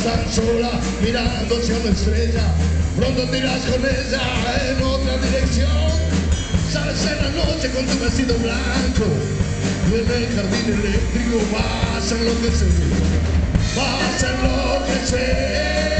tan sola mirando hacia una estrella, pronto te irás con ella en otra dirección. Sales en la noche con tu vestido blanco y en el jardín eléctrico vas a enloquecer, vas a enloquecer.